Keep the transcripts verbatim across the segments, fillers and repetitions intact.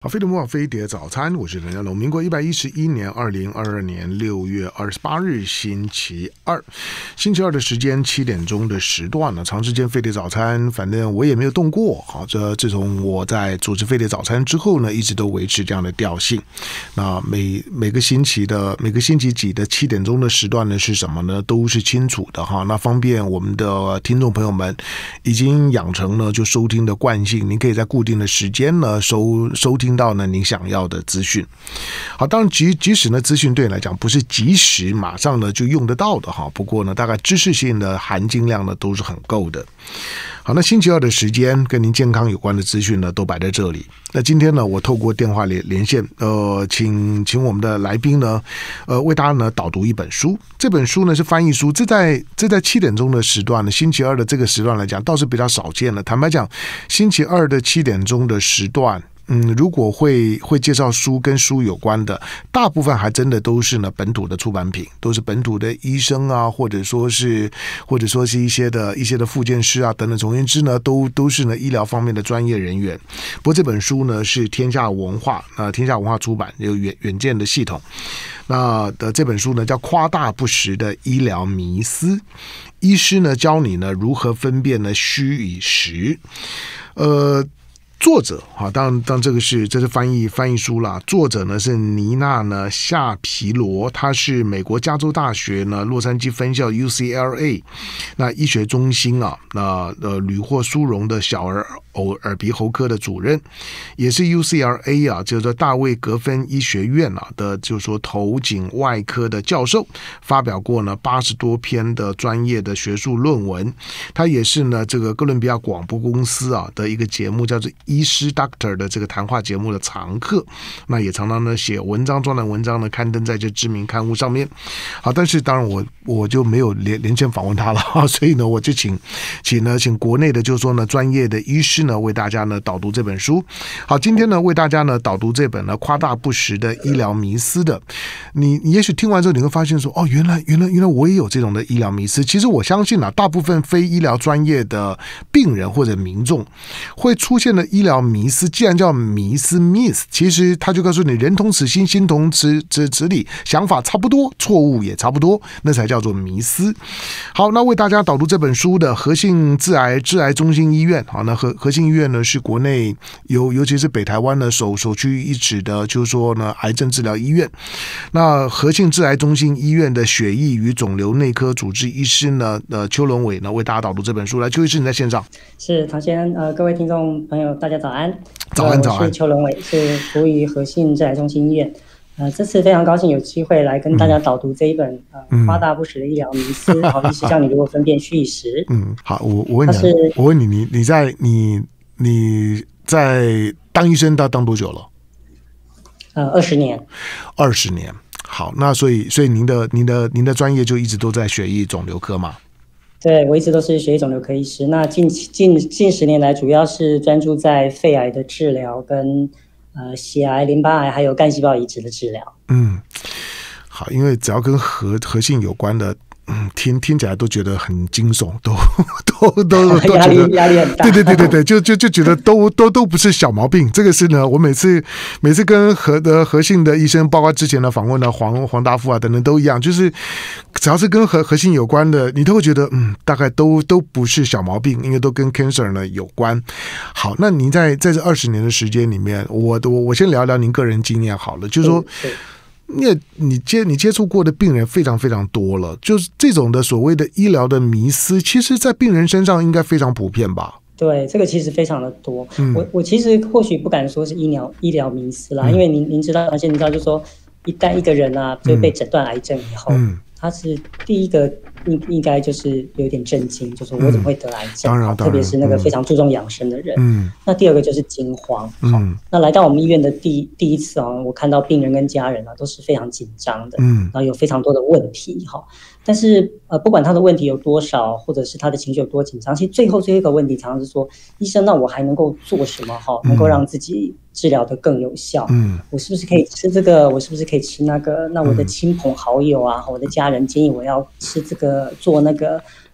好，飞碟魔法飞碟早餐，我是任家龙。民国一百一十一年二零二二年六月二十八日星期二，星期二的时间七点钟的时段呢，长时间飞碟早餐，反正我也没有动过。好，这自从我在组织飞碟早餐之后呢，一直都维持这样的调性。那每每个星期的每个星期几的七点钟的时段呢是什么呢？都是清楚的哈。那方便我们的听众朋友们已经养成了就收听的惯性，您可以在固定的时间呢收收听到呢您想要的资讯。好，当然即即使呢资讯对你来讲不是即时马上呢就用得到的哈，不过呢大概知识性的含金量呢都是很够的。好，那星期二的时间跟您健康有关的资讯呢都摆在这里。那今天呢我透过电话连连线，呃，请请我们的来宾呢，呃，为大家呢导读一本书。这本书呢是翻译书，这在这在七点钟的时段呢，星期二的这个时段来讲倒是比较少见了。坦白讲，星期二的七点钟的时段。嗯，如果会会介绍书跟书有关的，大部分还真的都是呢本土的出版品，都是本土的医生啊，或者说是或者说是一些的一些的复健师啊等等，总而言之呢，都都是呢医疗方面的专业人员。不过这本书呢是天下文化呃天下文化出版，有远远见的系统。那的这本书呢叫《夸大不实的医疗迷思》，医师呢教你呢如何分辨呢虚与实，呃。作者哈，当然，当然这个是这是翻译翻译书啦。作者呢是妮娜呢夏皮罗，她是美国加州大学呢洛杉矶分校 U C L A 那医学中心啊，那呃屡获殊荣的小儿偶耳鼻喉科的主任，也是 U C L A 啊，就是说大卫格芬医学院啊的，就是说头颈外科的教授，发表过呢八十多篇的专业的学术论文。他也是呢这个哥伦比亚广播公司啊的一个节目叫做医师 Doctor 的这个谈话节目的常客，那也常常呢写文章、专栏文章呢刊登在这知名刊物上面。好，但是当然我我就没有连连线访问他了，所以呢我就请请呢请国内的就是说呢专业的医师呢为大家呢导读这本书。好，今天呢为大家呢导读这本呢夸大不实的医疗迷思的。你你也许听完之后你会发现说，哦，原来原来原来我也有这种的医疗迷思。其实我相信啊，大部分非医疗专业的病人或者民众会出现的医疗迷思，既然叫迷思 myth， 其实他就告诉你人同此心，心同此此此理，想法差不多，错误也差不多，那才叫做迷思。好，那为大家导读这本书的和信致癌致癌中心医院，好，那和和信医院呢是国内尤尤其是北台湾呢首首屈一指的，就是说呢癌症治疗医院。那和信致癌中心医院的血液与肿瘤内科主治医师呢，呃邱伦伟呢为大家导读这本书。来，邱医师你在线上。 是唐先生，呃，各位听众朋友，大家早安。 早安，早安。 我是邱伦伟，是服务于和信致癌中心医院。呃，这次非常高兴有机会来跟大家导读这一本、嗯、呃夸大不实的医疗迷思，好，医师教你如何分辨虚与实。嗯， 好，我我问你，我问你，你你在你你在当医生，到当多久了？ 呃，二十年。 二十年。好，那所以所以您的您的您的专业就一直都在血液肿瘤科嘛？ 对，我一直都是血液肿瘤科医师。那近近近十年来，主要是专注在肺癌的治疗跟呃血癌、淋巴癌还有干细胞移植的治疗。嗯， 好，因为只要跟核核心有关的。嗯，听听起来都觉得很惊悚，都都都都压力压力很大。 对对对对对，就就就觉得都都都不是小毛病。这个是呢，我每次每次跟核的核心的医生，包括之前的访问的黄黄大富啊等等都一样，就是只要是跟核核心有关的，你都会觉得嗯，大概都都不是小毛病，因为都跟 cancer 呢有关。好，那您在在这二十年的时间里面，我我我先聊聊您个人经验好了，就是说。因为你接你接触过的病人非常非常多了，就是这种的所谓的医疗的迷思，其实在病人身上应该非常普遍吧？ 对，这个其实非常的多。嗯、我我其实或许不敢说是医疗医疗迷思啦，嗯、因为您您知道，而且你知道，就是说一旦一个人啊就被诊断癌症以后，嗯、他是第一个应应该就是有点震惊，就是我怎么会得癌症？嗯、特别是那个非常注重养生的人。嗯、那第二个就是惊慌。嗯、那来到我们医院的第第一次啊，我看到病人跟家人啊都是非常紧张的，嗯、然后有非常多的问题哈。但是呃，不管他的问题有多少，或者是他的情绪有多紧张，其实最后最后一个问题常常是说，医生，那我还能够做什么哈，能够让自己治疗的更有效？嗯，我是不是可以吃这个？我是不是可以吃那个？那我的亲朋好友啊，我的家人建议我要吃这个做那个，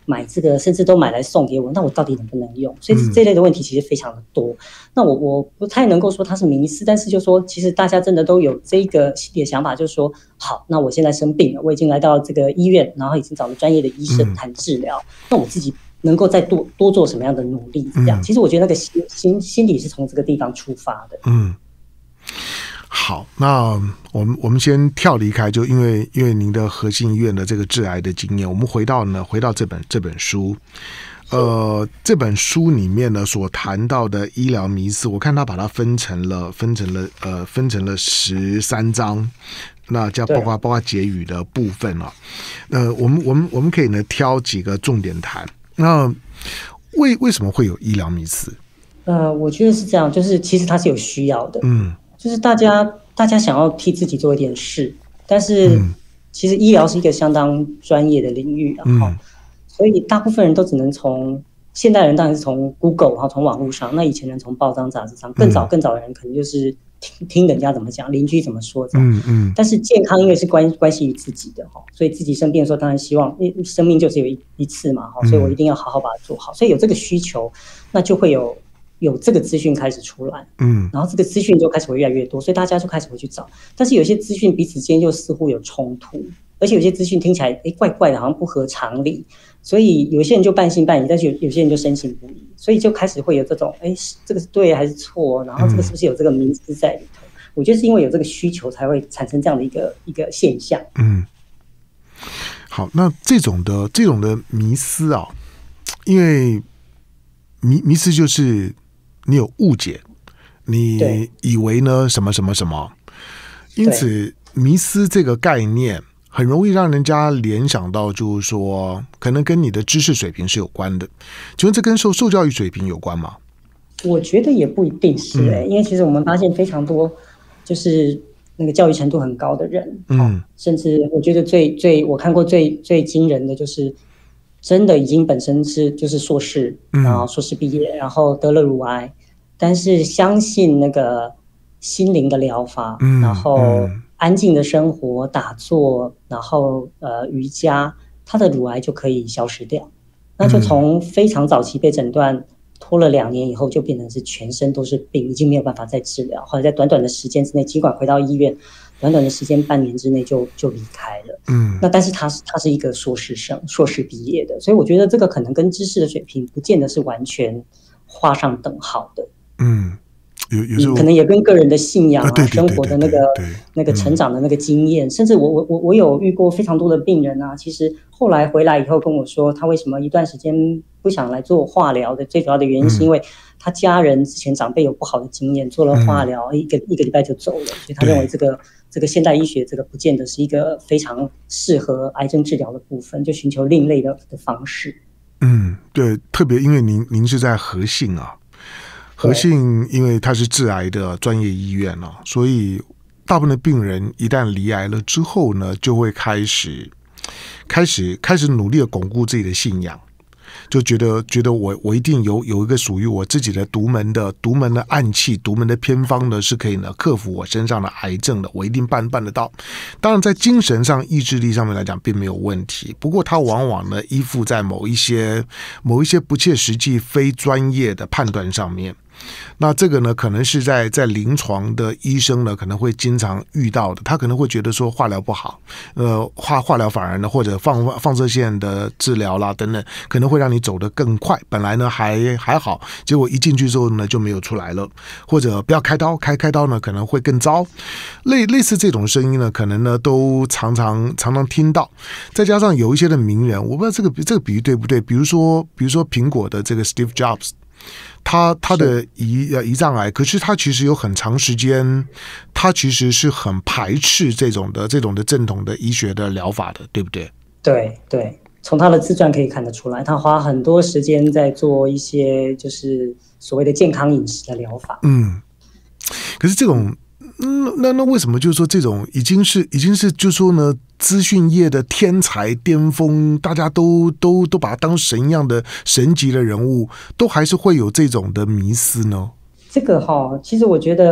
买这个，甚至都买来送给我，那我到底能不能用？所以这类的问题其实非常的多。嗯、那我我不太能够说它是迷思，但是就说其实大家真的都有这个心理的想法，就是说，好，那我现在生病了，我已经来到这个医院，然后已经找了专业的医生谈治疗，嗯、那我自己能够再多多做什么样的努力？这样，嗯、其实我觉得那个心心心理是从这个地方出发的。 嗯。好，那我们我们先跳离开，就因为因为您的核心医院的这个致癌的经验，我们回到呢回到这本这本书，呃，这本书里面呢所谈到的医疗迷思，我看他把它分成了分成了呃分成了十三章，那叫包括包括结语的部分啊，呃，我们我们我们可以呢挑几个重点谈。那为为什么会有医疗迷思？ 呃，我觉得是这样，就是其实它是有需要的，嗯。就是大家大家想要替自己做一点事，但是其实医疗是一个相当专业的领域，然后、嗯、所以大部分人都只能从现代人当然是从 Google 然后从网络上，那以前人从报章杂志上，更早更早的人可能就是听听人家怎么讲，邻居怎么说这样。嗯嗯。但是健康因为是关关系于自己的哈，所以自己生病的时候当然希望，因为生命就只有一一次嘛哈，所以我一定要好好把它做好，所以有这个需求，那就会有。有这个资讯开始出来，嗯，然后这个资讯就开始会越来越多，所以大家就开始会去找。但是有些资讯彼此之间又似乎有冲突，而且有些资讯听起来哎怪怪的，好像不合常理，所以有些人就半信半疑，但是 有, 有些人就深信不疑，所以就开始会有这种哎这个是对还是错，然后这个是不是有这个迷思在里头？嗯、我觉得是因为有这个需求才会产生这样的一个一个现象。 嗯，好，那这种的这种的迷思啊，因为迷迷思就是。你有误解，你以为呢什么什么什么，因此迷思这个概念很容易让人家联想到，就是说可能跟你的知识水平是有关的。请问这跟受受教育水平有关吗？ 我觉得也不一定是、欸嗯、因为其实我们发现非常多就是那个教育程度很高的人，嗯，甚至我觉得最最我看过最最惊人的就是真的已经本身是就是硕士，然后硕士毕业，然后得了乳癌，但是相信那个心灵的疗法，嗯、然后安静的生活、打坐，然后呃瑜伽，他的乳癌就可以消失掉。那就从非常早期被诊断，拖了两年以后，就变成是全身都是病，已经没有办法再治疗。后来在短短的时间之内，尽管回到医院，短短的时间半年之内就就离开了。嗯，那但是他是他是一个硕士生，硕士毕业的，所以我觉得这个可能跟知识的水平不见得是完全画上等号的。 嗯，有有时候可能也跟个人的信仰啊、啊生活的那个那个成长的那个经验，嗯、甚至我我我我有遇过非常多的病人啊，其实后来回来以后跟我说，他为什么一段时间不想来做化疗的，最主要的原因是因为他家人之前长辈有不好的经验，做了化疗、嗯、一个一个礼拜就走了，所以他认为这个这个现代医学这个不见得是一个非常适合癌症治疗的部分，就寻求另类的的方式。 嗯，对，特别因为您您是在和信啊。和信因为它是致癌的专业医院啊，所以大部分的病人一旦罹癌了之后呢，就会开始开始开始努力的巩固自己的信仰，就觉得觉得我我一定有有一个属于我自己的独门的独门的暗器、独门的偏方呢，是可以呢克服我身上的癌症的，我一定办办得到。当然，在精神上、意志力上面来讲，并没有问题。不过，他往往呢依附在某一些某一些不切实际、非专业的判断上面。那这个呢，可能是在在临床的医生呢，可能会经常遇到的。他可能会觉得说化疗不好，呃，化化疗反而呢，或者放放射线的治疗啦等等，可能会让你走得更快。本来呢还还好，结果一进去之后呢就没有出来了，或者不要开刀，开开刀呢可能会更糟。类类似这种声音呢，可能呢都常常常常听到。再加上有一些的名人，我不知道这个这个比喻对不对？比如说比如说苹果的这个 Steve Jobs。他他的胰胰脏癌，可是他其实有很长时间，他其实是很排斥这种的这种的正统的医学的疗法的，对不对？ 对对，从他的自传可以看得出来，他花很多时间在做一些就是所谓的健康饮食的疗法。 嗯，可是这种，嗯，那那为什么就是说这种已经是已经是就是说呢？资讯业的天才巅峰，大家都都都把他当神一样的神级的人物，都还是会有这种的迷思呢？ 这个哈、哦，其实我觉得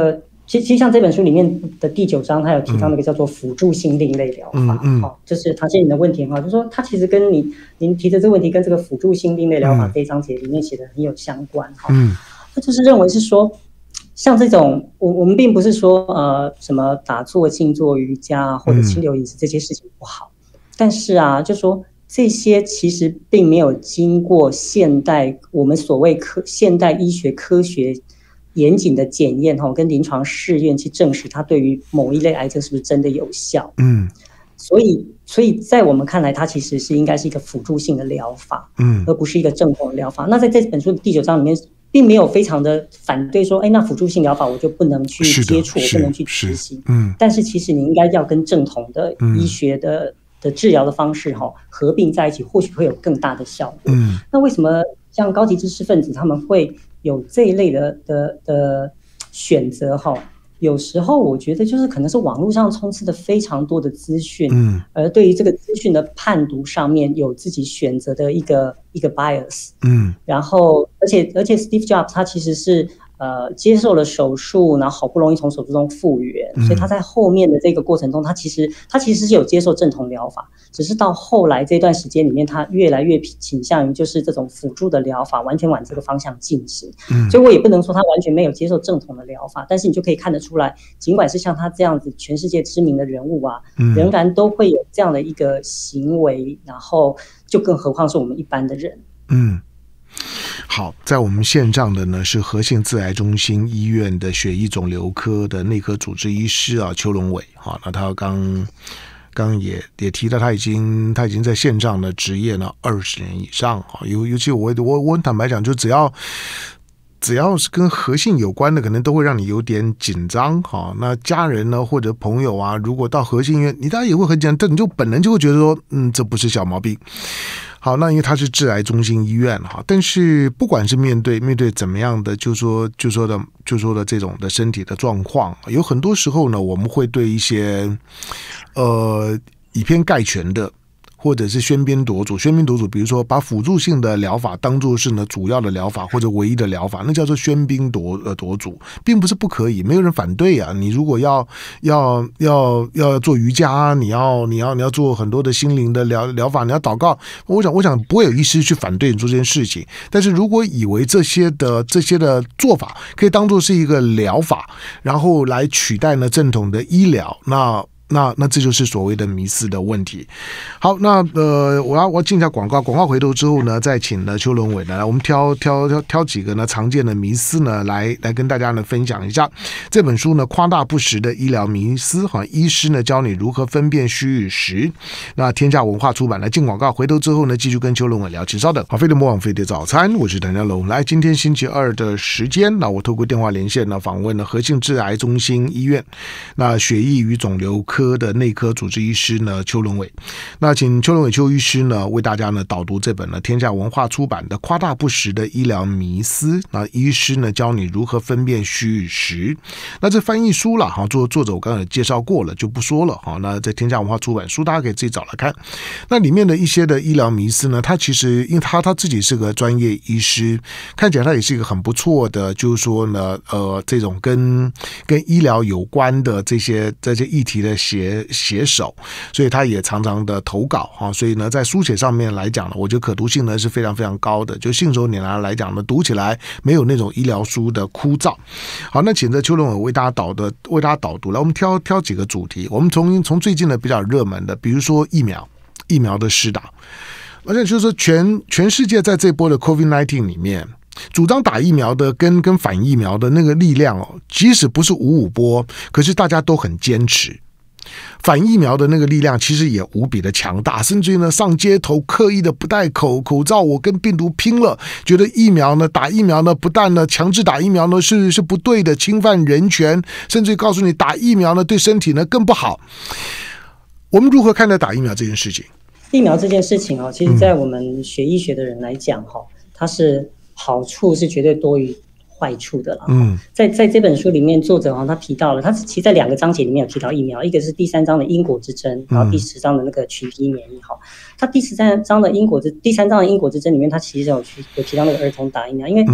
其实像这本书里面的第九章，它有提到那个叫做辅助性另类疗法，嗯嗯哦，就是唐先生的问题哈，就是说它其实跟你您提的这个问题跟这个辅助性另类疗法这一章节里面写的很有相关哈，嗯，他就是认为是说，像这种我我们并不是说呃什么打坐、静坐、瑜伽或者清流饮食这些事情不好，嗯，但是啊，就说这些其实并没有经过现代我们所谓科现代医学科学严谨的检验跟临床试验去证实它对于某一类癌症是不是真的有效。嗯，所以所以在我们看来，它其实是应该是一个辅助性的疗法，嗯，而不是一个正统的疗法。那在这本书的第九章里面，并没有非常的反对说，哎，那辅助性疗法我就不能去接触，我不能去执行。嗯，但是其实你应该要跟正统的医学的、嗯、的治疗的方式哈合并在一起，或许会有更大的效果。嗯，那为什么像高级知识分子他们会有这一类的的的选择哈？有时候我觉得就是可能是网络上充斥的非常多的资讯，嗯，而对于这个资讯的判读上面有自己选择的一个一个 bias， 嗯，然后而且而且 Steve Jobs 他其实是呃接受了手术，然后好不容易从手术中复原，嗯，所以他在后面的这个过程中，他其实他其实是有接受正统疗法，只是到后来这段时间里面，他越来越倾向于就是这种辅助的疗法，完全往这个方向进行。嗯，所以我也不能说他完全没有接受正统的疗法，但是你就可以看得出来，尽管是像他这样子全世界知名的人物啊，嗯，仍然都会有这样的一个行为，然后就更何况是我们一般的人。 嗯。好，在我们线上的呢是和信致癌中心医院的血液肿瘤科的内科主治医师啊邱龙伟啊，那他刚刚也也提到他已经他已经在线上的职业呢二十年以上啊，尤尤其我我我很坦白讲，就只要。只要是跟和信有关的，可能都会让你有点紧张哈。那家人呢，或者朋友啊，如果到和信医院，你当然也会很紧张，但你就本能就会觉得说，嗯，这不是小毛病。好，那因为它是致癌中心医院哈，但是不管是面对面对怎么样的，就说就说的就说的这种的身体的状况，有很多时候呢，我们会对一些呃以偏概全的。或者是喧宾夺主，喧宾夺主，比如说把辅助性的疗法当作是呢主要的疗法或者唯一的疗法，那叫做喧宾夺呃夺主，并不是不可以，没有人反对啊。你如果要要要要做瑜伽，你要你要你要做很多的心灵的疗疗法，你要祷告，我想我想不会有医师去反对你做这件事情。但是如果以为这些的这些的做法可以当作是一个疗法，然后来取代呢正统的医疗，那。那那这就是所谓的迷思的问题。好，那呃，我要我要进一下广告，广告回头之后呢，再请呢邱龙伟呢，我们挑挑挑挑几个呢常见的迷思呢，来来跟大家呢分享一下。这本书呢夸大不实的医疗迷思，哈，医师呢教你如何分辨虚与实。那天下文化出版了。进广告回头之后呢，继续跟邱龙伟聊。请稍等。好，飞碟魔网飞碟早餐，我是谭家龙。来，今天星期二的时间，那我透过电话连线呢访问了和信致癌中心医院那血液与肿瘤科的内科主治医师呢邱龙伟，那请邱龙伟邱医师呢为大家呢导读这本呢天下文化出版的夸大不实的医疗迷思，那医师呢教你如何分辨虚与实。那这翻译书了哈，作作者我刚才介绍过了就不说了哈。那在天下文化出版书大家可以自己找来看。那里面的一些的医疗迷思呢，他其实因为他他自己是个专业医师，看起来他也是一个很不错的，就是说呢呃这种跟跟医疗有关的这些这些议题的写写手，所以他也常常的投稿哈，所以呢，在书写上面来讲呢，我觉得可读性呢是非常非常高的，就信手拈来来讲呢，读起来没有那种医疗书的枯燥。好，那请着邱龙伟为大家导的为大家导读，来我们挑挑几个主题，我们从从最近的比较热门的，比如说疫苗疫苗的施打，而且就是说全全世界在这波的 COVID 十九 里面。主张打疫苗的跟跟反疫苗的那个力量哦，即使不是五五波，可是大家都很坚持。反疫苗的那个力量其实也无比的强大，甚至于呢上街头刻意的不戴口口罩，我跟病毒拼了，觉得疫苗呢打疫苗呢不但呢强制打疫苗呢是是不对的，侵犯人权，甚至于告诉你打疫苗呢对身体呢更不好。我们如何看待打疫苗这件事情？ 疫苗这件事情哦，其实在我们学医学的人来讲哈，它是好处是绝对多于坏处的了。嗯，在在这本书里面，作者好像他提到了，他其实在两个章节里面有提到疫苗，一个是第三章的因果之争，然后第十章的那个群体免疫。哈，他第十三章的因果之第三章的因果之争里面，他其实有有提到那个儿童打疫苗，因为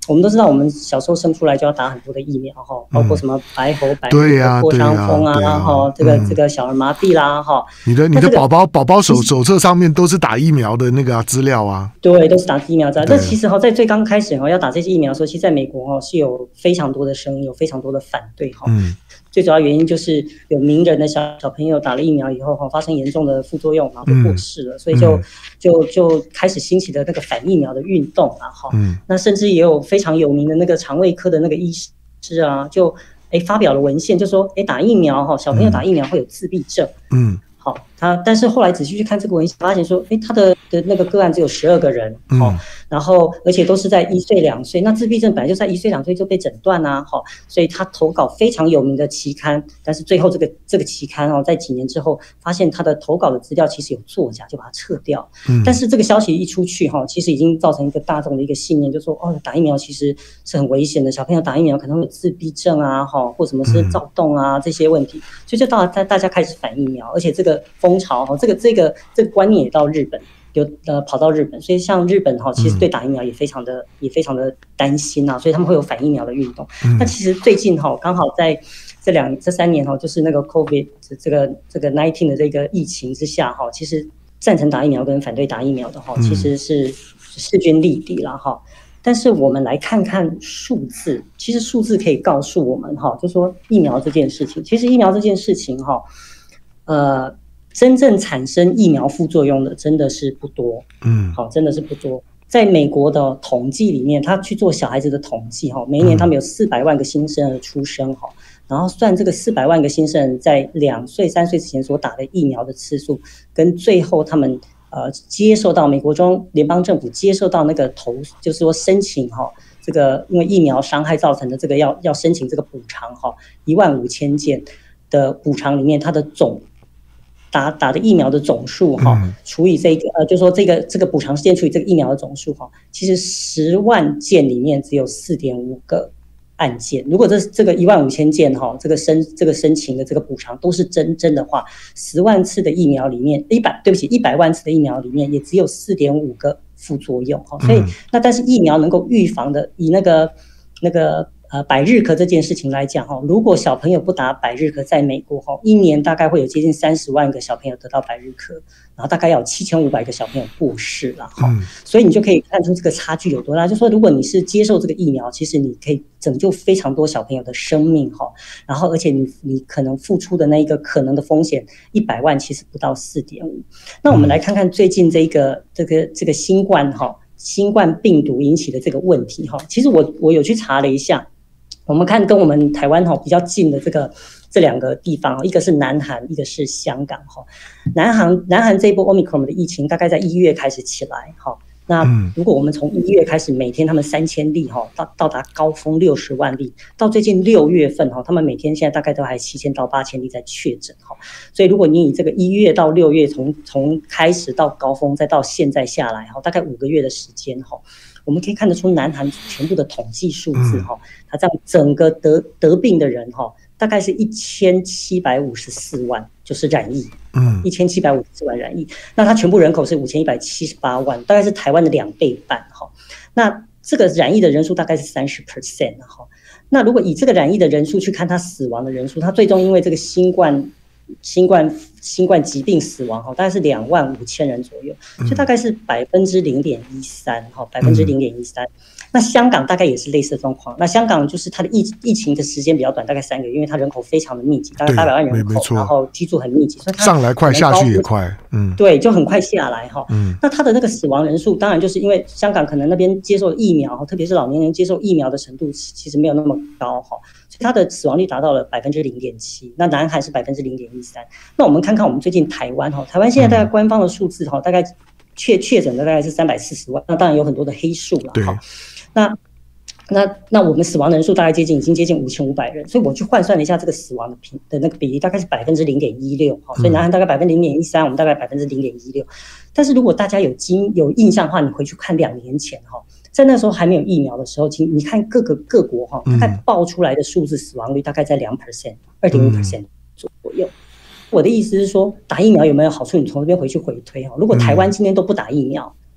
我们都知道，我们小时候生出来就要打很多的疫苗哈，包括什么白喉、白喉、 破伤风啊，哈，这个这个小儿麻痹啦，哈。 你的你的宝宝宝宝手手册上面都是打疫苗的那个资料啊。 对，都是打疫苗的。但其实哈，在最刚开始哈要打这些疫苗的时候，其实在美国哈是有非常多的声音，有非常多的反对哈。嗯。最主要原因就是有名人的小小朋友打了疫苗以后哈，发生严重的副作用，然后就过世了，嗯、所以就就就开始兴起的那个反疫苗的运动啊哈。嗯。那甚至也有非常有名的那个肠胃科的那个医师啊，就哎发表了文献，就说哎打疫苗哈，小朋友打疫苗会有自闭症。嗯。好，他但是后来仔细去看这个文献，发现说，哎，他的的那个个案只有十二个人，好、嗯，然后而且都是在一岁两岁，那自闭症本来就在一岁两岁就被诊断啊，好，所以他投稿非常有名的期刊，但是最后这个这个期刊哦，在几年之后发现他的投稿的资料其实有作假，就把它撤掉。嗯，但是这个消息一出去哈，其实已经造成一个大众的一个信念，就说哦，打疫苗其实是很危险的，小朋友打疫苗可能会有自闭症啊，哈，或什么是躁动啊、嗯、这些问题，所以就到大大家开始反疫苗，而且这个风潮哈，这个这个这个观念也到日本，有呃跑到日本，所以像日本哈，其实对打疫苗也非常的、嗯、也非常的担心啊，所以他们会有反疫苗的运动。嗯、那其实最近哈，刚好在这两这三年哈，就是那个 COVID 这个这个 十九 的这个疫情之下哈，其实赞成打疫苗跟反对打疫苗的哈，其实是势均力敌了哈。但是我们来看看数字，其实数字可以告诉我们哈，就说疫苗这件事情，其实疫苗这件事情哈，呃。真正产生疫苗副作用的真的是不多，嗯，好，真的是不多。在美国的统计里面，他去做小孩子的统计哈，每一年他们有四百万个新生儿出生哈，然后算这个四百万个新生儿在两岁、三岁之前所打的疫苗的次数，跟最后他们呃接受到美国中联邦政府接受到那个投，就是说申请哈，这个因为疫苗伤害造成的这个要要申请这个补偿哈，一万五千件的补偿里面，它的总打打的疫苗的总数哈，除以这个呃，就说这个这个补偿事件除以这个疫苗的总数哈，其实十万件里面只有四点五个案件。如果这这个一万五千件哈，这个申这个申请的这个补偿都是真真的话，十万次的疫苗里面一百对不起一百万次的疫苗里面也只有四点五个副作用哈。所以那但是疫苗能够预防的，以那个那个。呃，百日咳这件事情来讲哈，如果小朋友不打百日咳，在美国哈，一年大概会有接近三十万个小朋友得到百日咳，然后大概要有七千五百个小朋友过世了哈，嗯、所以你就可以看出这个差距有多大。就说如果你是接受这个疫苗，其实你可以拯救非常多小朋友的生命哈，然后而且你你可能付出的那一个可能的风险一百万，其实不到四点五。那我们来看看最近这个这个这个新冠哈新冠病毒引起的这个问题哈，其实我我有去查了一下。我们看跟我们台湾哈比较近的这个这两个地方，一个是南韩，一个是香港哈。南韩南韩这一波 Omicron 的疫情大概在一月开始起来哈。那如果我们从一月开始，每天他们三千例哈，到到达高峰六十万例，到最近六月份哈，他们每天现在大概都还七千到八千例在确诊哈。所以如果你以这个一月到六月从从开始到高峰，再到现在下来哈，大概五个月的时间哈。我们可以看得出南韩全部的统计数字哈，它这样整个得得病的人哈，大概是一千七百五十四万，就是染疫，嗯，一千七百五十四万染疫。那它全部人口是五千一百七十八万，大概是台湾的两倍半哈。那这个染疫的人数大概是三十 percent 哈。那如果以这个染疫的人数去看它死亡的人数，它最终因为这个新冠。新冠新冠疾病死亡哈，大概是两万五千人左右，所以大概是百分之零点一三哈，百分之零点一三。那香港大概也是类似的状况。那香港就是它的疫疫情的时间比较短，大概三个月，因为它人口非常的密集，大概八百万人口，然后居住很密集，所以它上来快，下去也快，嗯， 对，就很快下来哈。嗯，那它的那个死亡人数，当然就是因为香港可能那边接受疫苗，特别是老年人接受疫苗的程度其实没有那么高哈。它的死亡率达到了百分之零点七，那南韩是百分之零点一三。那我们看看我们最近台湾哈，台湾现在大概官方的数字哈，大概确确诊的大概是三百四十万，那当然有很多的黑数了哈。那那那我们死亡人数大概接近已经接近五千五百人，所以我去换算了一下这个死亡的平的那个比例，大概是百分之零点一六哈，所以南韩大概百分之零点一三，我们大概百分之零点一六。但是如果大家有经有印象的话，你回去看两年前哈。在那时候还没有疫苗的时候，你看各个各国哈，大概爆出来的数字死亡率大概在两 percent、二点五 percent 左右。我的意思是说，打疫苗有没有好处？你从这边回去回推哈。如果台湾今天都不打疫苗，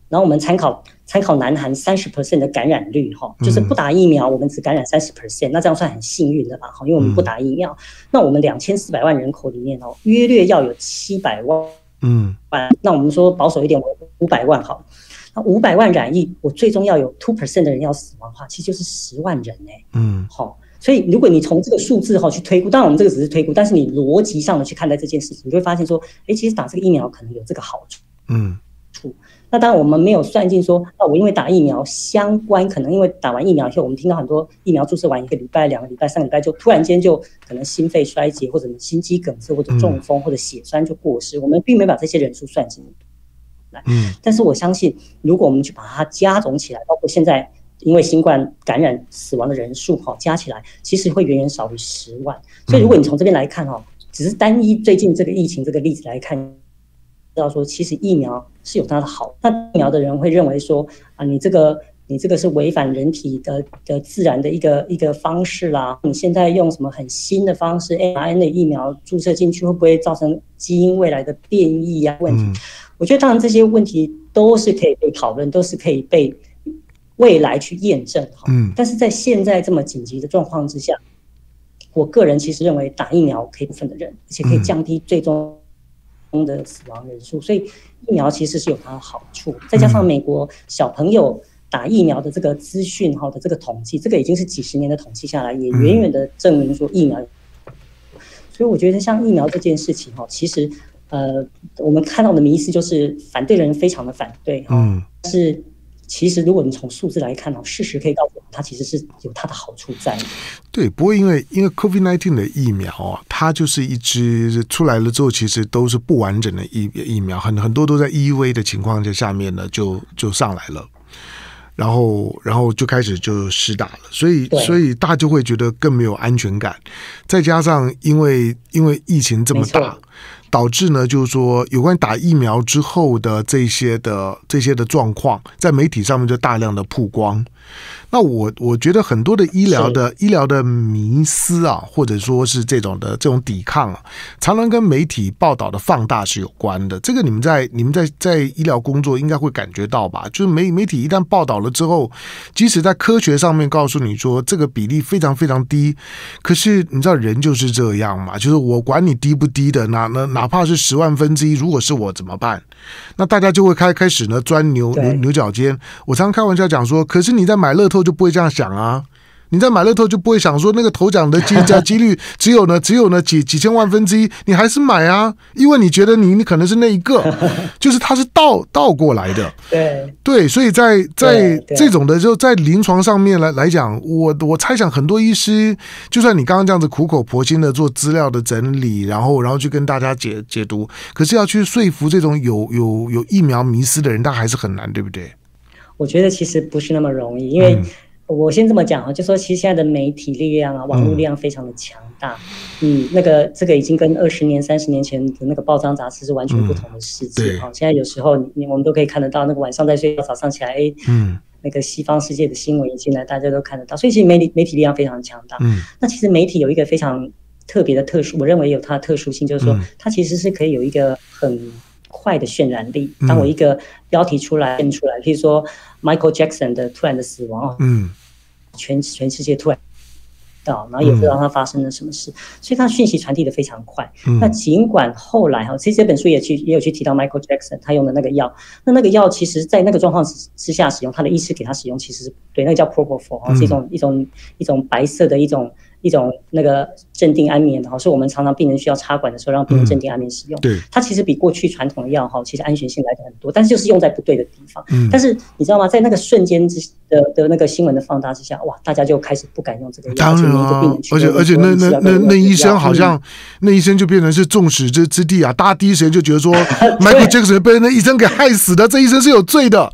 然后我们参考参考南韩三十 percent 的感染率哈，就是不打疫苗我们只感染三十 percent， 那这样算很幸运的吧？因为我们不打疫苗，嗯、那我们两千四百万人口里面哦，约略要有七百万，嗯，那我们说保守一点，五百万好。那五百万染疫，我最终要有 百分之二 的人要死亡的话，其实就是十万人哎、欸，嗯，好，所以如果你从这个数字哈去推估，当然我们这个只是推估，但是你逻辑上的去看待这件事情，你就会发现说，哎，其实打这个疫苗可能有这个好处，嗯，处。那当然我们没有算进说，那我因为打疫苗相关，可能因为打完疫苗以后，我们听到很多疫苗注射完一个礼拜、两个礼拜、三个礼拜，就突然间就可能心肺衰竭，或者心肌梗塞，或者中风，或者血栓就过世，我们并没把这些人数算进去。嗯，但是我相信，如果我们去把它加总起来，包括现在因为新冠感染死亡的人数哈，加起来其实会远远少于十万。所以如果你从这边来看哈，只是单一最近这个疫情这个例子来看，知道说其实疫苗是有它的好。那疫苗的人会认为说啊，你这个你这个是违反人体的的自然的一个一个方式啦。你现在用什么很新的方式 ，M R N A 疫苗注射进去，会不会造成基因未来的变异啊问题？嗯，我觉得当然这些问题都是可以被讨论，都是可以被未来去验证。嗯，但是在现在这么紧急的状况之下，我个人其实认为打疫苗可以部分的人，而且可以降低最终的死亡人数，所以疫苗其实是有它的好处。再加上美国小朋友打疫苗的这个资讯哈的这个统计，这个已经是几十年的统计下来，也远远的证明说疫苗。所以我觉得像疫苗这件事情哈，其实。呃，我们看到的迷思就是反对的人非常的反对，嗯，但是其实如果你从数字来看哦，事实可以告诉我们，它其实是有它的好处在。 对，不过因为因为 COVID 十九 的疫苗啊，它就是一支出来了之后，其实都是不完整的疫疫苗，很很多都在 E U A 的情况下面呢，就就上来了。然后，然后就开始就施打了，所以，所以大家就会觉得更没有安全感。再加上，因为因为疫情这么大，导致呢，就是说有关打疫苗之后的这些的这些的状况，在媒体上面就大量的曝光。那我我觉得很多的医疗的医疗的迷思啊，或者说是这种的这种抵抗啊，常常跟媒体报道的放大是有关的。这个你们在你们在在医疗工作应该会感觉到吧？就是媒媒体一旦报道了之后，即使在科学上面告诉你说这个比例非常非常低，可是你知道人就是这样嘛，就是我管你低不低的，哪哪哪怕是十万分之一，如果是我怎么办？那大家就会开开始呢钻牛牛牛角尖。我常常开玩笑讲说，可是你在买乐透就不会这样想啊，你在买乐透就不会想说那个头奖的几几率只有呢只有呢几几千万分之一，你还是买啊，因为你觉得你你可能是那一个，就是它是倒倒过来的， 对对，所以在在这种的就在临床上面来来讲，我我猜想很多医师，就算你刚刚这样子苦口婆心的做资料的整理，然后然后去跟大家解解读，可是要去说服这种有有有疫苗迷思的人，他还是很难，对不对？ 我觉得其实不是那么容易，因为我先这么讲啊，就说其实现在的媒体力量啊，网络力量非常的强大，嗯，那个这个已经跟二十年、三十年前的那个报章杂志是完全不同的世界啊。现在有时候你我们都可以看得到，那个晚上在睡觉，早上起来，哎，嗯，那个西方世界的新闻一进来，大家都看得到，所以其实媒体媒体力量非常强大。嗯，那其实媒体有一个非常特别的特殊，我认为有它的特殊性，就是说它其实是可以有一个很快的渲染力。当我一个标题出来变出来，譬如说 Michael Jackson 的突然的死亡，嗯，全全世界突然到，然后也不知道他发生了什么事，嗯，所以他讯息传递的非常快。嗯，那尽管后来哈，其实这本书也去也有去提到 Michael Jackson 他用的那个药，那那个药其实在那个状况之下使用，他的医师给他使用，其实是对，那个叫 Propofol，嗯，是一种一种一种白色的一种。一种那个镇定安眠的，是我们常常病人需要插管的时候让病人镇定安眠使用。嗯，对，它其实比过去传统的药其实安全性来的很多，但是就是用在不对的地方。嗯，但是你知道吗？在那个瞬间之的的那个新闻的放大之下，哇，大家就开始不敢用这个药。 当然啊，而且而且那那那那医生好像，嗯，那医生就变成是众矢之之的啊！大家第一时间就觉得说，Michael Jackson 被那医生给害死的，这医生是有罪的。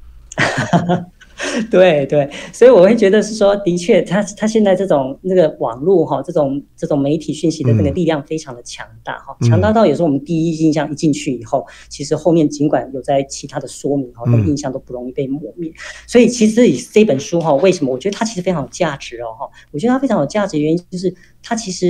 对对，所以我会觉得是说，的确，他他现在这种那个网络哈，这种这种媒体讯息的那个力量非常的强大哈，嗯，强大到有时候我们第一印象一进去以后，其实后面尽管有在其他的说明哈，那个印象都不容易被抹灭。所以其实这本书哈，为什么我觉得它其实非常有价值哦哈？我觉得它非常有价值的原因就是它其实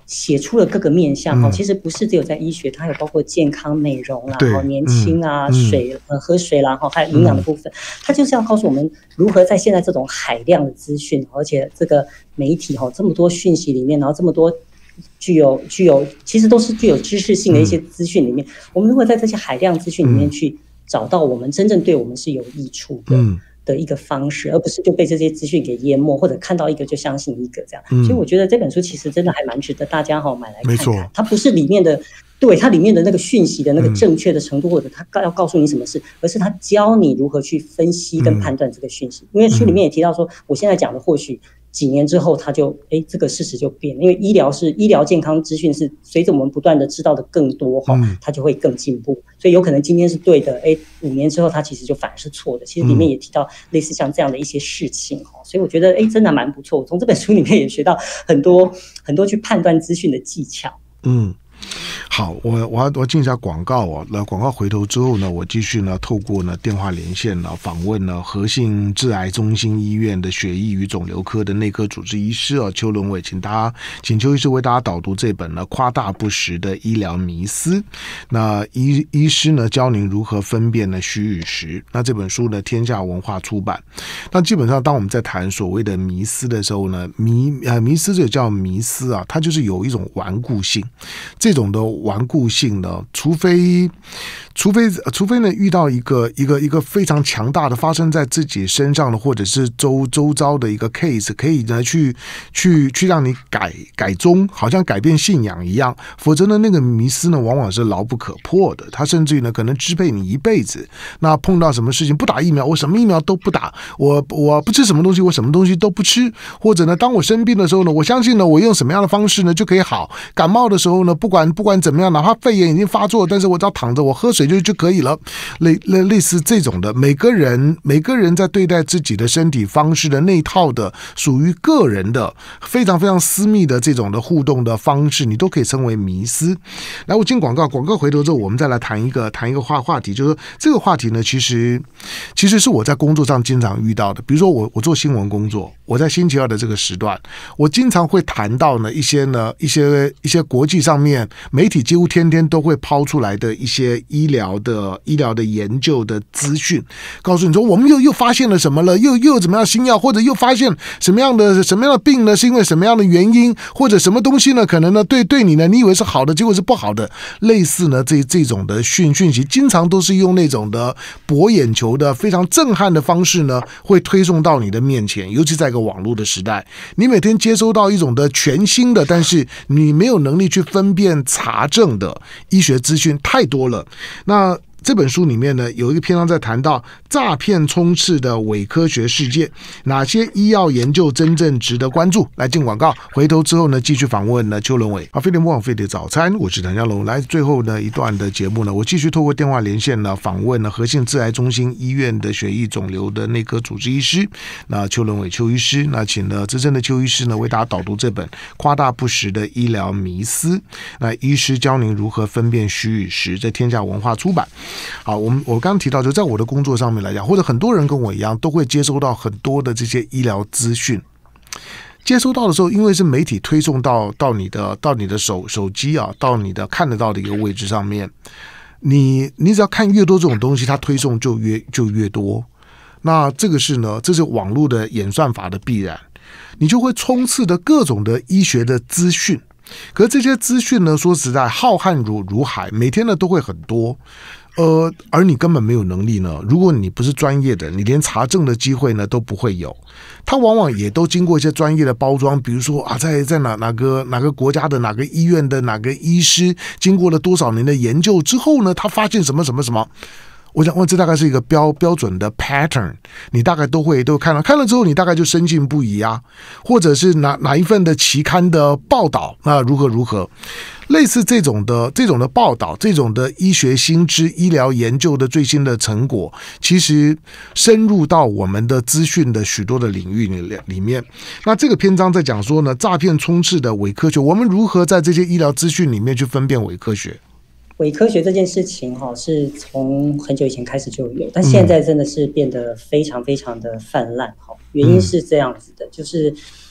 写出了各个面向哈、 嗯， 其实不是只有在医学，它有包括健康、美容啦，哈，年轻啊， 嗯、 水呃喝水啦，哈，还有营养的部分，它就是要告诉我们如何在现在这种海量的资讯，而且这个媒体哈这么多讯息里面，然后这么多具有具有其实都是具有知识性的一些资讯里面，嗯、我们如果在这些海量资讯里面去找到我们真正对我们是有益处的。嗯的一个方式，而不是就被这些资讯给淹没，或者看到一个就相信一个这样。嗯、所以我觉得这本书其实真的还蛮值得大家哈买来看看。没错，它不是里面的，对它里面的那个讯息的那个正确的程度，嗯、或者它要告诉你什么事，而是它教你如何去分析跟判断这个讯息。嗯、因为书里面也提到说，我现在讲的或许几年之后，它就哎这个事实就变了，因为医疗是医疗健康资讯是随着我们不断的知道的更多哈，嗯、它就会更进步。所以有可能今天是对的，哎，五年之后它其实就反而是错的。其实里面也提到类似像这样的一些事情哈，所以我觉得哎真的蛮不错。我从这本书里面也学到很多很多去判断资讯的技巧。 嗯。好，我我要我要进一下广告哦。那广告回头之后呢，我继续呢透过呢电话连线呢访问呢和信致癌中心医院的血液与肿瘤科的内科主治医师啊邱伦伟，请大家请邱医师为大家导读这本呢夸大不实的医疗迷思。那医医师呢教您如何分辨呢虚与实。那这本书呢天下文化出版。那基本上当我们在谈所谓的迷思的时候呢，迷呃迷思这叫迷思啊，它就是有一种顽固性。这种的顽固性呢，除非除非除非呢遇到一个一个一个非常强大的发生在自己身上的或者是周周遭的一个 case， 可以呢去去去让你改改宗，好像改变信仰一样，否则呢那个迷思呢往往是牢不可破的，它甚至于呢可能支配你一辈子。那碰到什么事情不打疫苗，我什么疫苗都不打，我我不吃什么东西，我什么东西都不吃，或者呢当我生病的时候呢，我相信呢我用什么样的方式呢就可以好，感冒的时候呢不管不管怎么样，哪怕肺炎已经发作，但是我只要躺着我喝水就就可以了，类类类似这种的，每个人每个人在对待自己的身体方式的那一套的属于个人的非常非常私密的这种的互动的方式，你都可以称为迷思。来，我进广告，广告回头之后，我们再来谈一个谈一个话话题，就是说这个话题呢，其实其实是我在工作上经常遇到的。比如说我我做新闻工作，我在星期二的这个时段，我经常会谈到呢一些呢一些一些国际上面媒体几乎天天都会抛出来的一些医疗的医疗的研究的资讯，告诉你说我们又又发现了什么了，又又怎么样新药，或者又发现什么样的什么样的病呢？是因为什么样的原因，或者什么东西呢？可能呢对对你呢，你以为是好的，结果是不好的。类似呢这这种的讯讯息，经常都是用那种的博眼球的非常震撼的方式呢，会推送到你的面前。尤其在一个网络的时代，你每天接收到一种的全新的，但是你没有能力去分辨查证的医学资讯太多了。那这本书里面呢，有一个篇章在谈到诈骗充斥的伪科学世界，哪些医药研究真正值得关注？来进广告，回头之后呢，继续访问呢邱伦伟。啊，飞碟莫网飞碟早餐，我是谭家龙。来，最后呢一段的节目呢，我继续透过电话连线呢访问呢和信致癌中心医院的血液肿瘤的内科主治医师，那邱伦伟邱医师，那请了资深的邱医师呢为大家导读这本夸大不实的医疗迷思。那医师教您如何分辨虚与实，在天下文化出版。好，我们我刚刚提到，就在我的工作上面来讲，或者很多人跟我一样，都会接收到很多的这些医疗资讯。接收到的时候，因为是媒体推送到到你的到你的手手机啊，到你的看得到的一个位置上面，你你只要看越多这种东西，它推送就越就越多。那这个是呢，这是网络的演算法的必然，你就会充斥的各种的医学的资讯。可是这些资讯呢，说实在，浩瀚如如海，每天呢都会很多。呃，而你根本没有能力呢。如果你不是专业的，你连查证的机会呢都不会有。它往往也都经过一些专业的包装，比如说啊，在在哪哪个哪个国家的哪个医院的哪个医师，经过了多少年的研究之后呢，他发现什么什么什么。我想问，这大概是一个标标准的 pattern， 你大概都会都看了，看了之后你大概就深信不疑啊，或者是哪哪一份的期刊的报道，那如何如何，类似这种的这种的报道，这种的医学新知、医疗研究的最新的成果，其实深入到我们的资讯的许多的领域里里面。那这个篇章在讲说呢，诈骗充斥的伪科学，我们如何在这些医疗资讯里面去分辨伪科学？ 伪科学这件事情哈，是从很久以前开始就有，但现在真的是变得非常非常的泛滥哈。原因是这样子的，就是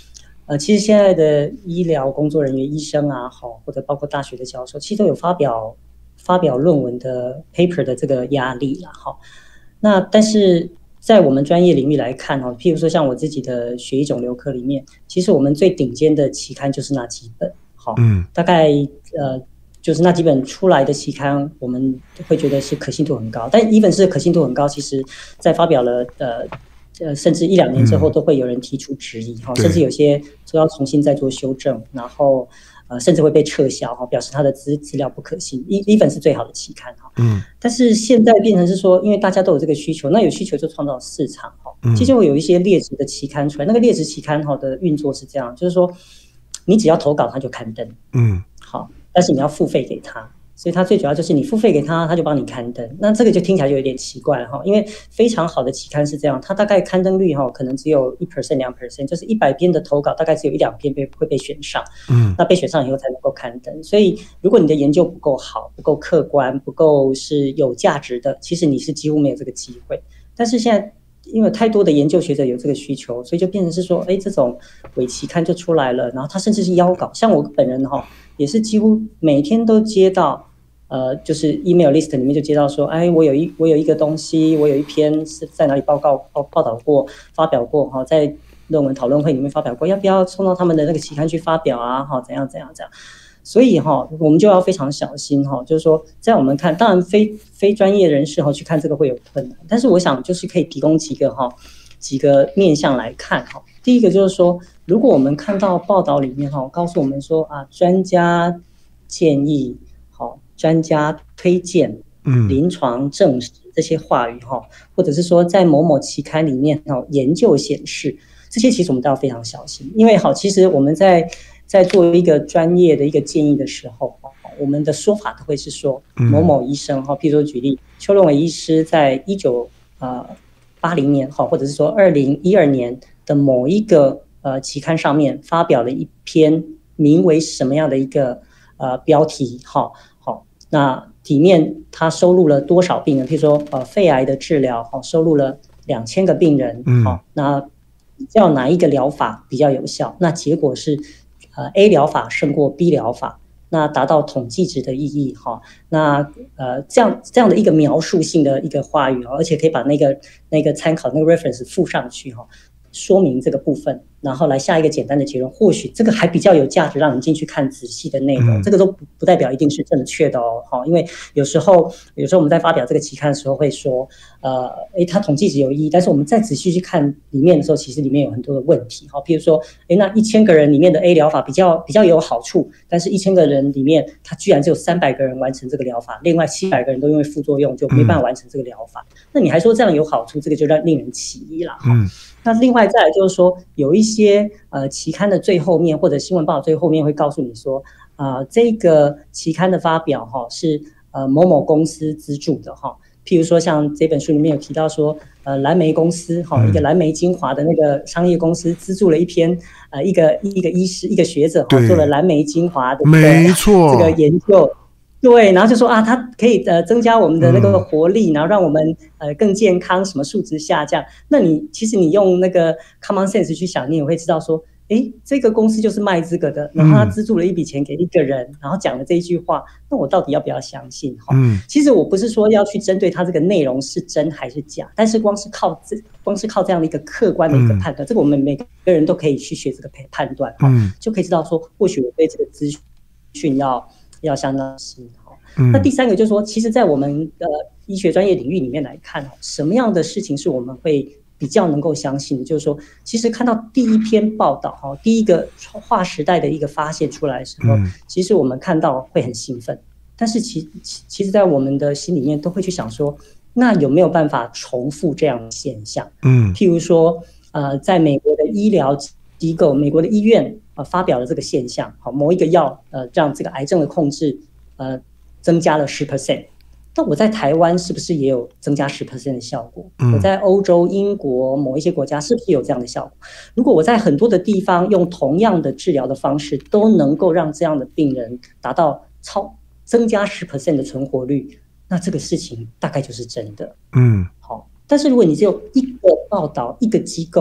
呃，其实现在的医疗工作人员、医生啊，好，或者包括大学的教授，其实都有发表发表论文的 paper 的这个压力啦，好。那但是在我们专业领域来看，哈，譬如说像我自己的血液肿瘤科里面，其实我们最顶尖的期刊就是那几本，好，嗯，大概呃就是那几本出来的期刊，我们会觉得是可信度很高。但 even 是可信度很高，其实在发表了呃。呃，甚至一两年之后都会有人提出质疑哈、嗯，甚至有些说要重新再做修正，然后呃，甚至会被撤销哈，表示它的资资料不可信。even 是最好的期刊哈，嗯，但是现在变成是说，因为大家都有这个需求，那有需求就创造市场哈，嗯，其实会有一些劣质的期刊出来，那个劣质期刊哈的运作是这样，就是说你只要投稿它就刊登，嗯，好，但是你要付费给他。所以它最主要就是你付费给他，他就帮你刊登。那这个就听起来就有点奇怪了哈，因为非常好的期刊是这样，它大概刊登率哈可能只有一 percent 两 percent， 就是一百篇的投稿大概只有一两篇被会被选上，嗯，那被选上以后才能够刊登。所以如果你的研究不够好、不够客观、不够是有价值的，其实你是几乎没有这个机会。但是现在因为太多的研究学者有这个需求，所以就变成是说，哎，这种伪期刊就出来了，然后它甚至是邀稿，像我本人哈也是几乎每天都接到。呃，就是 email list 里面就接到说，哎，我有一我有一个东西，我有一篇是在哪里报告报报道过、发表过哈，在论文讨论会里面发表过，要不要送到他们的那个期刊去发表啊？哈，怎样怎样怎样？所以哈，我们就要非常小心哈，就是说，在我们看，当然非非专业人士哈去看这个会有困难，但是我想就是可以提供几个哈几个面向来看哈。第一个就是说，如果我们看到报道里面哈告诉我们说啊，专家建议。专家推荐、临床证实这些话语哈，或者是说在某某期刊里面哈研究显示，这些其实我们都要非常小心，因为好，其实我们在在做一个专业的一个建议的时候，我们的说法都会是说某某医生哈，譬如说举例，邱荣伟医师在一九呃八零年哈，或者是说二零一二年的某一个呃期刊上面发表了一篇名为什么样的一个呃标题哈。那里面他收录了多少病人？譬如说，呃，肺癌的治疗，好，收录了两千个病人，好，那比较哪一个疗法比较有效？那结果是，呃 ，A 疗法胜过 B 疗法，那达到统计值的意义，哈，那呃，这样这样的一个描述性的一个话语，而且可以把那个那个参考那个 reference 附上去，哈。说明这个部分，然后来下一个简单的结论，或许这个还比较有价值，让你进去看仔细的内容。嗯、这个都不不代表一定是正确的哦，哈，因为有时候有时候我们在发表这个期刊的时候会说，呃，诶，它统计值有意义，但是我们再仔细去看里面的时候，其实里面有很多的问题，哈，譬如说，诶，那一千个人里面的 A 疗法比较比较有好处，但是一千个人里面，他居然只有三百个人完成这个疗法，另外七百个人都因为副作用就没办法完成这个疗法，嗯、那你还说这样有好处，这个就让令人起疑了，哈。嗯那另外再来就是说，有一些呃期刊的最后面或者新闻报最后面会告诉你说，啊、呃、这个期刊的发表哈是呃某某公司资助的哈，譬如说像这本书里面有提到说，呃蓝莓公司哈一个蓝莓精华的那个商业公司资助了一篇呃一个一个医师一个学者哈做了蓝莓精华的没错这个研究。对，然后就说啊，它可以呃增加我们的那个活力，嗯、然后让我们呃更健康，什么数值下降。那你其实你用那个 common sense 去想，你也会知道说，哎，这个公司就是卖这个的，然后他资助了一笔钱给一个人，嗯、然后讲了这一句话，那我到底要不要相信？哈、嗯，其实我不是说要去针对他这个内容是真还是假，但是光是靠这光是靠这样的一个客观的一个判断，嗯、这个我们每个人都可以去学这个判断，嗯，就可以知道说，或许我对这个资讯要。要相当细哈。那第三个就是说，其实，在我们的医学专业领域里面来看，什么样的事情是我们会比较能够相信的？就是说，其实看到第一篇报道哈，第一个划时代的一个发现出来的时候，其实我们看到会很兴奋，但是其其实，在我们的心里面都会去想说，那有没有办法重复这样的现象？嗯，譬如说，呃，在美国的医疗机构，美国的医院。呃，发表了这个现象，好，某一个药，呃，让这个癌症的控制，呃，增加了十 percent。那我在台湾是不是也有增加十 percent 的效果？嗯、我在欧洲、英国某一些国家是不是有这样的效果？如果我在很多的地方用同样的治疗的方式，都能够让这样的病人达到超增加十 percent 的存活率，那这个事情大概就是真的。嗯，好。但是如果你只有一个报道、一个机构，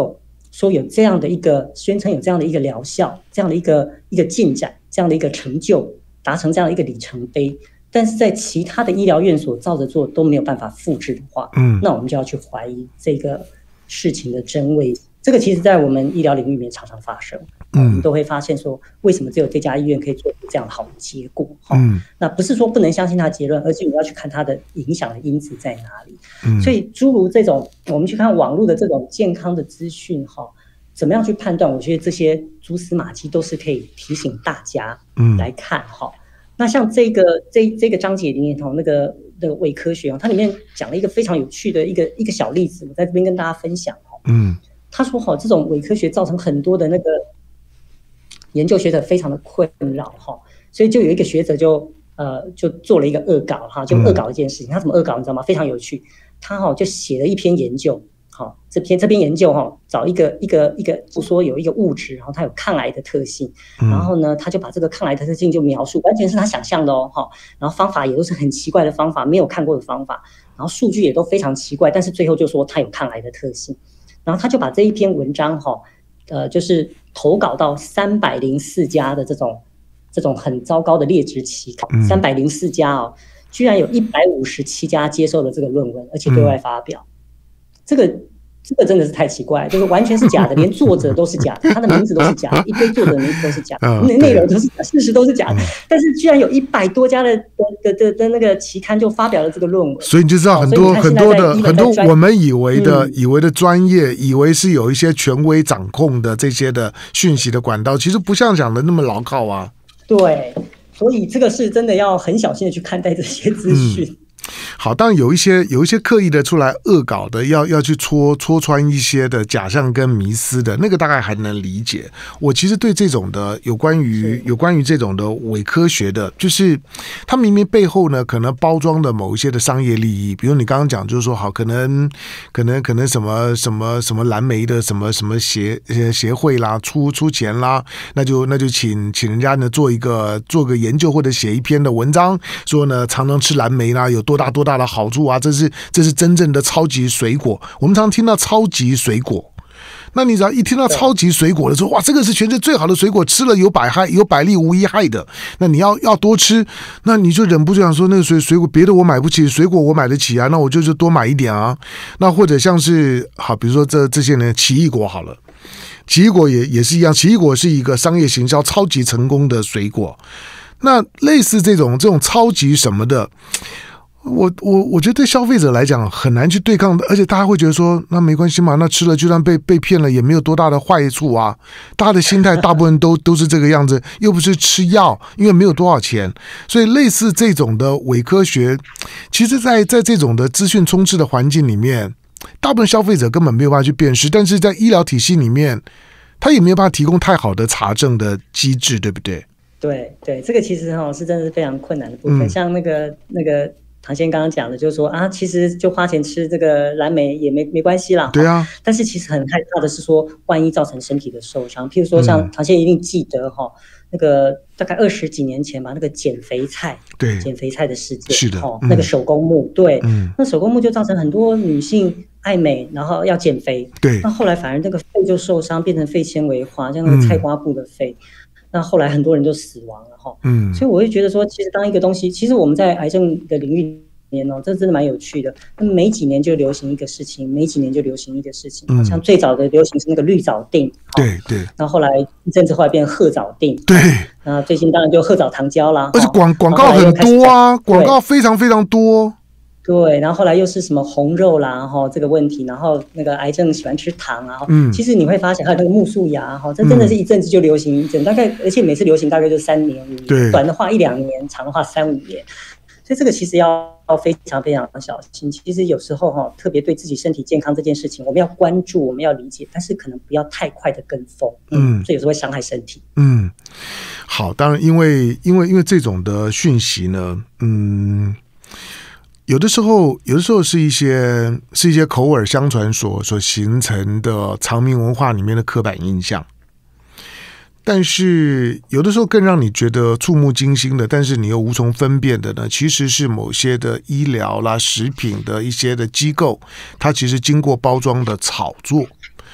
说有这样的一个宣称，有这样的一个疗效，这样的一个一个进展，这样的一个成就，达成这样的一个里程碑，但是在其他的医疗院所照着做都没有办法复制的话，嗯，那我们就要去怀疑这个事情的真伪。这个其实在我们医疗领域里面常常发生，嗯，我们都会发现说，为什么只有这家医院可以做出这样好的结果？嗯，那不是说不能相信他的结论，而是你要去看他的影响的因子在哪里。嗯，所以诸如这种，我们去看网络的这种健康的资讯，哈，怎么样去判断？我觉得这些蛛丝马迹都是可以提醒大家来看哈。嗯，那像这个这这个章节里面哈，那个那个伪科学，它里面讲了一个非常有趣的一个一个小例子，我在这边跟大家分享哈。嗯。他说：“哈，这种伪科学造成很多的那个研究学者非常的困扰哈，所以就有一个学者就呃就做了一个恶稿哈，就恶搞一件事情。他怎么恶搞你知道吗？非常有趣。他哈就写了一篇研究，好，这篇这篇研究哈找一个一个一个，就说有一个物质，然后它有抗癌的特性，然后呢他就把这个抗癌的特性就描述，完全是他想象的哦哈，然后方法也都是很奇怪的方法，没有看过的方法，然后数据也都非常奇怪，但是最后就说它有抗癌的特性。”然后他就把这一篇文章哈，呃，就是投稿到三百零四家的这种这种很糟糕的劣质期刊，三百零四家哦，居然有一百五十七家接受了这个论文，而且对外发表。这个这个真的是太奇怪，就是完全是假的，连作者都是假的，他的名字都是假的，一堆作者的名字都是假的，内内容都是假，事实都是假的。但是居然有一百多家的的的的那个期刊就发表了这个论文， 所以你就知道很多很多的很多我们以为的、嗯、以为的专业，以为是有一些权威掌控的这些的讯息的管道，其实不像讲的那么牢靠啊。 对，所以这个是真的要很小心的去看待这些资讯。嗯， 好，当然有一些有一些刻意的出来恶搞的，要要去戳戳穿一些的假象跟迷思的，那个大概还能理解。我其实对这种的有关于有关于这种的伪科学的，就是它明明背后呢可能包装的某一些的商业利益，比如你刚刚讲就是说好，可能可能可能什么什么什么蓝莓的什么什么协协会啦，出出钱啦，那就那就请请人家呢做一个做个研究或者写一篇的文章，说呢常常吃蓝莓啦有多大多大的好处啊！这是这是真正的超级水果。我们常听到超级水果，那你只要一听到超级水果的时候，哇，这个是全世界最好的水果，吃了有百害，有百利无一害的。那你要要多吃，那你就忍不住想说，那个水水果别的我买不起，水果我买得起啊，那我就是多买一点啊。那或者像是好，比如说这这些人奇异果好了。奇异果也也是一样，奇异果是一个商业行销超级成功的水果。那类似这种这种超级什么的，我我我觉得对消费者来讲很难去对抗的，而且大家会觉得说，那没关系嘛，那吃了就算被被骗了也没有多大的坏处啊。大家的心态大部分都都是这个样子，又不是吃药，因为没有多少钱，所以类似这种的伪科学，其实在在这种的资讯充斥的环境里面，大部分消费者根本没有办法去辨识，但是在医疗体系里面，他也没有办法提供太好的查证的机制，对不对？ 对对，这个其实哈是真的是非常困难的部分。嗯、像那个那个唐先刚刚讲的，就是说啊，其实就花钱吃这个蓝莓也没没关系啦。 对啊。 但是其实很害怕的是说，万一造成身体的受伤，譬如说像唐先一定记得哈、嗯，那个大概二十几年前吧，那个减肥菜， 对， 减肥菜的事件， 是的， 哦、嗯，那个手工木，对，嗯，那手工木就造成很多女性爱美，然后要减肥， 对， 那后来反而那个肺就受伤，变成肺纤维化，像那个菜瓜布的肺。嗯，那后来很多人就死亡了哈，嗯，所以我会觉得说，其实当一个东西，其实我们在癌症的领域里面哦，这真的蛮有趣的。每几年就流行一个事情，每几年就流行一个事情。嗯，像最早的流行是那个绿藻锭， 对对， 然后后来一阵子后来变褐藻锭， 对， 那最近当然就褐藻糖胶啦， 而且广广告很多啊，广告非常非常多。 对，然后后来又是什么红肉啦，哈，这个问题，然后那个癌症喜欢吃糖啊，嗯，其实你会发现还有那个木素芽，哈，这真的是一阵子就流行一阵，大概而且每次流行大概就三年五年，对，短的话一两年，长的话三五年，所以这个其实要非常非常小心。其实有时候哈，特别对自己身体健康这件事情，我们要关注，我们要理解，但是可能不要太快的跟风，嗯，这有时候会伤害身体。嗯， 好，当然因为因为因为这种的讯息呢，嗯。有的时候，有的时候是一些是一些口耳相传所所形成的常民文化里面的刻板印象，但是有的时候更让你觉得触目惊心的，但是你又无从分辨的呢，其实是某些的医疗啦、食品的一些的机构，它其实经过包装的炒作。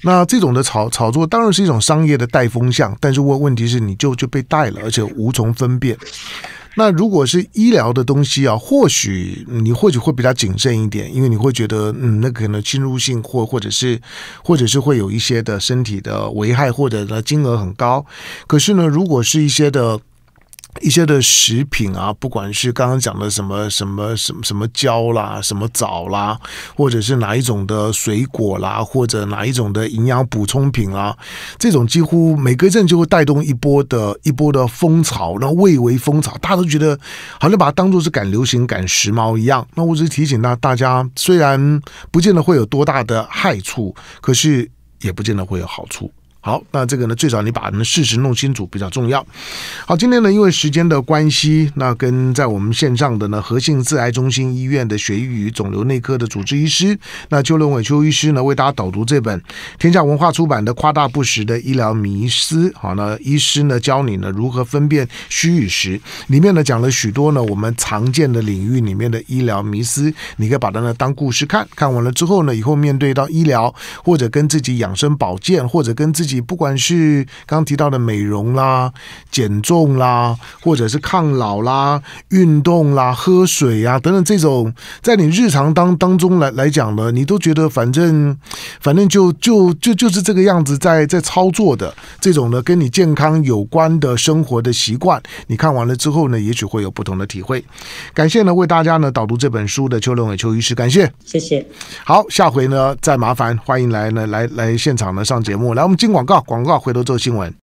那这种的炒炒作当然是一种商业的带风向，但是问问题是你就就被带了，而且无从分辨。那如果是医疗的东西啊，或许你或许会比较谨慎一点，因为你会觉得嗯，那可能侵入性或或者是或者是会有一些的身体的危害，或者呢金额很高。可是呢，如果是一些的一些的食品啊，不管是刚刚讲的什么什么什么什么胶啦，什么枣啦，或者是哪一种的水果啦，或者哪一种的营养补充品啦，这种几乎每隔一阵就会带动一波的一波的风潮，那蔚为风潮，大家都觉得好像把它当作是赶流行、赶时髦一样。那我只是提醒大大家，虽然不见得会有多大的害处，可是也不见得会有好处。好，那这个呢，最少你把事实弄清楚比较重要。好，今天呢，因为时间的关系，那跟在我们线上的呢，和信自癌中心医院的血液与肿瘤内科的主治医师，那邱伦伟邱医师呢，为大家导读这本天下文化出版的《夸大不实的医疗迷思》。好，那医师呢教你呢如何分辨虚与实，里面呢讲了许多呢我们常见的领域里面的医疗迷思，你可以把它呢当故事看，看完了之后呢，以后面对到医疗或者跟自己养生保健，或者跟自己不管是刚刚提到的美容啦、减重啦，或者是抗老啦、运动啦、喝水啊等等，这种在你日常当当中来来讲呢，你都觉得反正反正就就就就是这个样子在在操作的这种呢，跟你健康有关的生活的习惯，你看完了之后呢，也许会有不同的体会。感谢呢为大家呢导读这本书的邱伦伟邱医师，感谢， 谢谢。 好，下回呢再麻烦欢迎来呢来来现场呢上节目，来我们进广告。广告回头做新闻。